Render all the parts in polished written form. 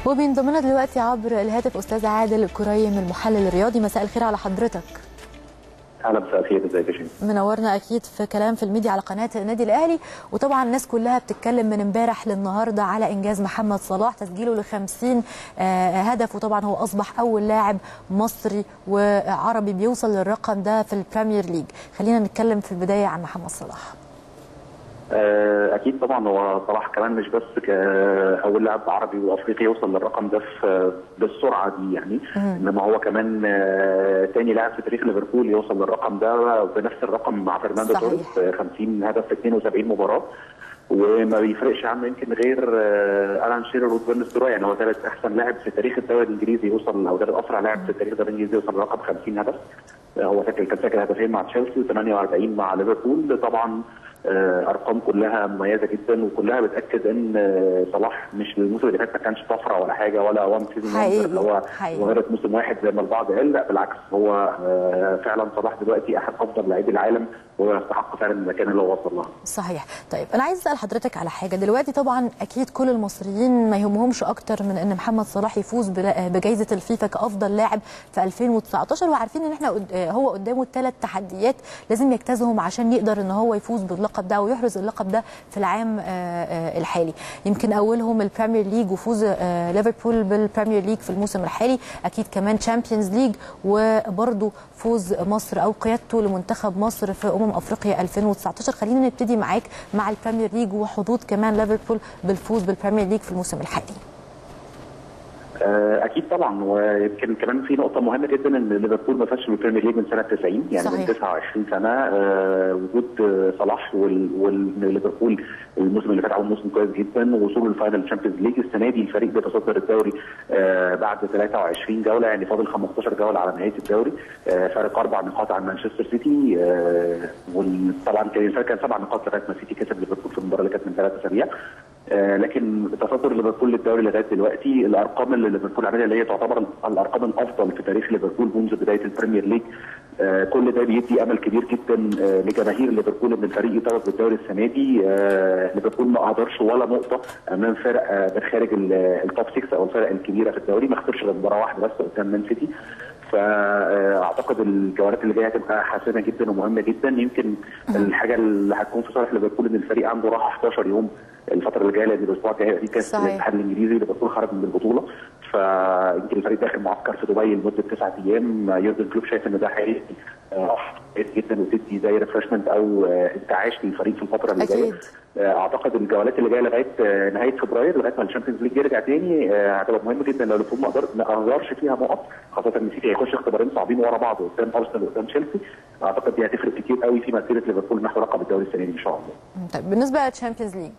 وبينضم لنا دلوقتي عبر الهاتف استاذ عادل كريم المحلل الرياضي. مساء الخير على حضرتك. اهلا، مساء الخير، ازيك يا شيماء؟ منورنا اكيد في كلام في الميديا على قناه النادي الاهلي. وطبعا الناس كلها بتتكلم من امبارح للنهارده على انجاز محمد صلاح، تسجيله ل 50 هدف، وطبعا هو اصبح اول لاعب مصري وعربي بيوصل للرقم ده في البريمير ليج. خلينا نتكلم في البدايه عن محمد صلاح. اكيد طبعا هو صلاح كمان مش بس كاول لاعب عربي وافريقي يوصل للرقم ده بالسرعه دي يعني، انما هو كمان ثاني لاعب في تاريخ ليفربول يوصل للرقم ده بنفس الرقم مع فرناندو توريس، 50 هدف في 72 مباراه. وما بيفرقش عنه يمكن غير الان شيرر وبن ستروي، يعني هو ثالث احسن لاعب في تاريخ الدوري الانجليزي يوصل، او ثالث اسرع لاعب في تاريخ الدوري الانجليزي يوصل لرقم 50 هدف. هو كان سجل هدفين مع تشيلسي و48 مع ليفربول. طبعا ارقام كلها مميزه جدا، وكلها بتاكد ان صلاح مش الموسم اللي فات ما كانش طفره ولا حاجه، ولا وان سيزون اللي هو مجرد موسم واحد زي ما البعض قال. لا بالعكس، هو فعلا صلاح دلوقتي احد افضل لاعبي العالم، وهو يستحق فعلا المكان اللي هو وصل له. صحيح. طيب انا عايز اسال حضرتك على حاجه دلوقتي. طبعا اكيد كل المصريين ما يهمهمش اكتر من ان محمد صلاح يفوز بجائزه الفيفا كافضل لاعب في 2019، وعارفين ان احنا هو قدامه 3 تحديات لازم يجتازهم عشان يقدر ان هو يفوز باللقب ده ويحرز اللقب ده في العام الحالي. يمكن اولهم البريمير ليج وفوز ليفربول بالبريمير ليج في الموسم الحالي، اكيد كمان تشامبيونز ليج، وبرده فوز مصر او قيادته لمنتخب مصر في افريقيا 2019. خلينا نبتدي معاك مع البريمير ليج وحظوظ كمان ليفربول بالفوز بالبريمير ليج في الموسم الحالي. اكيد طبعا، ويمكن كمان في نقطه مهمه جدا ان ليفربول ما فازش بالبريمير ليج من سنه 90، يعني صحيح. من 29 سنه. وجود صلاح وليفربول الموسم اللي فات عمل موسم كويس جدا، ووصوله للفاينل تشامبيونز ليج. السنه دي الفريق بيتصدر الدوري بعد 23 جوله، يعني فاضل 15 جوله على نهايه الدوري، فارق 4 نقاط عن مانشستر سيتي. وطبعا كان 7 نقاط لغايه ما سيتي كسب ليفربول في المباراه اللي كانت من 3 اسابيع. لكن تصدر ليفربول للدوري لغايه دلوقتي، الارقام اللي ليفربول عملها اللي هي تعتبر الارقام الافضل في تاريخ ليفربول منذ بدايه البريمير ليج. كل ده بيدي امل كبير جدا لجماهير ليفربول ان الفريق يتوج بالدوري السنه دي. ليفربول ما قدرش ولا نقطه امام فرق من خارج التوب 6 او الفرق الكبيره في الدوري، ما خسرش غير مباراه واحده بس قدام مان سيتي. فاعتقد الجولات اللي جايه هتبقى حاسمه جدا ومهمه جدا. يمكن الحاجه اللي هتكون في صالح ليفربول ان الفريق عنده راحه 11 يوم الفتره اللي جايه، لان الاسبوع الجاي في كاس الاتحاد الانجليزي. ليفربول خرج من البطوله، فيمكن الفريق داخل معسكر في دبي لمده 9 ايام. يورجن كلوب شايف ان ده هيبقى كويس جدا وتدي زي ريفرشمنت او انتعاش للفريق في الفتره اللي جايه. اعتقد الجولات اللي جايه لغايه نهايه فبراير، لغايه ما الشامبيونز ليج يرجع تاني، هتبقى مهمه جدا لو ليفربول ما قدرش فيها نقط، خاصه ان سيتي هيخش اختبارين صعبين ورا بعض قدام ارسنال وقدام تشيلسي. اعتقد دي هتفرق كتير قوي في مسيره ليفربول نحو لقب الدوري السنه دي ان شاء الله. طيب بالنسبه للشامبيونز ليج،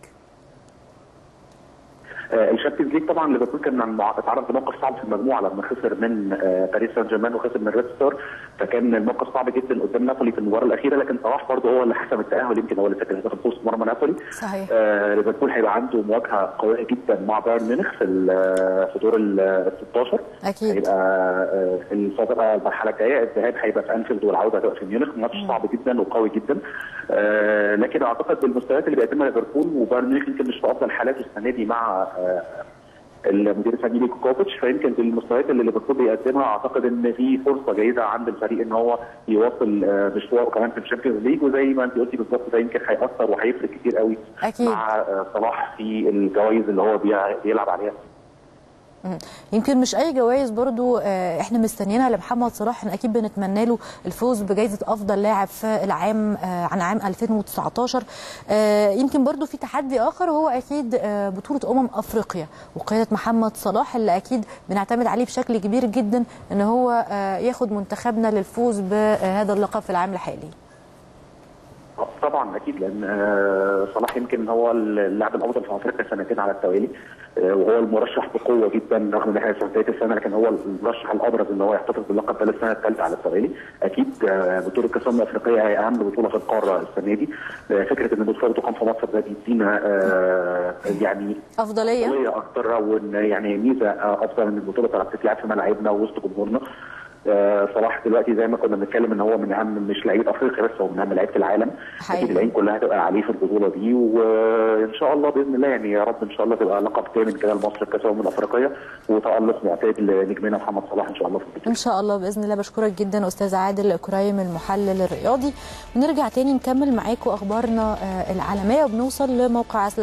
الشامبيونز ليج طبعا ليفربول كان اتعرض لموقف صعب في المجموعه لما خسر من باريس سان جيرمان وخسر من ريد ستار، فكان الموقف صعب جدا قدام نابولي في المباراه الاخيره. لكن صلاح برضه هو اللي حسم التاهل، يمكن هو اللي سجل هدف في مرمى نابولي. صحيح. ليفربول هيبقى عنده مواجهه قويه جدا مع بايرن ميونخ في دور ال 16. اكيد هيبقى المرحله الجايه الذهاب هيبقى في انفيلد والعوده هتبقى في ميونخ، ماتش صعب جدا وقوي جدا. لكن اعتقد بالمستويات اللي بيقدمها ليفربول، وبايرن ميونخ يمكن مش في افضل حالاته السنه دي مع المدير الفني ليكو كوفيتش، فيمكن بالمستويات اللي ليفربول بيقدمها اعتقد ان في فرصه جيده عند الفريق ان هو يواصل مشواره كمان في الشامبيونز ليج. وزي ما انت قلتي بالظبط، ده يمكن هيأثر وهيفرق كتير قوي أكيد مع صلاح في الجوائز اللي هو بيلعب عليها. يمكن مش اي جوائز برضو احنا مستنيينها لمحمد صلاح. احنا اكيد بنتمنى له الفوز بجائزه افضل لاعب في العام عن عام 2019. يمكن برضو في تحدي اخر، وهو اكيد بطوله افريقيا وقياده محمد صلاح، اللي اكيد بنعتمد عليه بشكل كبير جدا ان هو ياخد منتخبنا للفوز بهذا اللقب في العام الحالي. طبعا اكيد، لان صلاح يمكن هو اللاعب الافضل في افريقيا سنتين على التوالي، وهو المرشح بقوه جدا رغم ان احنا في بدايه السنه، لكن هو المرشح الابرز ان هو يحتفظ باللقب ده للسنه الثالثه على التوالي. اكيد بطوله كاس الامم الافريقيه هي اهم بطوله في القاره السنه دي. فكره ان البطوله تقام في مصر ده بيدينا يعني افضليه اكتر، وان يعني ميزه افضل ان البطوله بتتلعب في ملاعبنا ووسط جمهورنا. صلاح دلوقتي زي ما كنا بنتكلم ان هو من اهم، مش لعيبه افريقيا بس، هو من اهم لعيبه العالم. اكيد العين كلها هتبقى عليه في البطوله دي، وان شاء الله باذن الله يعني يا رب ان شاء الله تبقى لقب ثامن كده لمصر في كاس الامم الافريقيه، وتالق معتاد لنجمنا محمد صلاح ان شاء الله في البطوله. ان شاء الله باذن الله. بشكرك جدا استاذ عادل كريم المحلل الرياضي، ونرجع تاني نكمل معاكم اخبارنا العالميه، وبنوصل لموقع